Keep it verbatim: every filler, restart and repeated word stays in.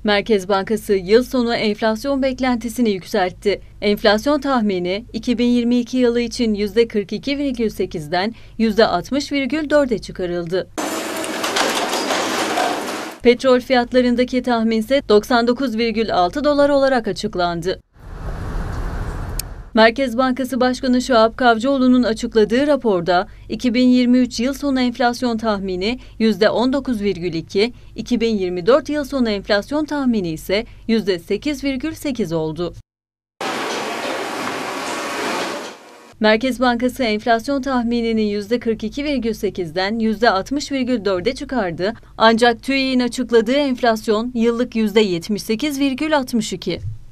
Merkez Bankası yıl sonu enflasyon beklentisini yükseltti. Enflasyon tahmini iki bin yirmi iki yılı için yüzde kırk iki virgül sekizden yüzde altmış virgül dörde çıkarıldı. Petrol fiyatlarındaki tahmin ise doksan dokuz virgül altı dolar olarak açıklandı. Merkez Bankası Başkanı Şahap Kavcıoğlu'nun açıkladığı raporda iki bin yirmi üç yıl sonu enflasyon tahmini yüzde on dokuz virgül iki, iki bin yirmi dört yıl sonu enflasyon tahmini ise yüzde sekiz virgül sekiz oldu. Merkez Bankası enflasyon tahminini yüzde kırk iki virgül sekizden yüzde altmış virgül dörde çıkardı, ancak TÜİK'in açıkladığı enflasyon yıllık yüzde yetmiş sekiz virgül altmış iki.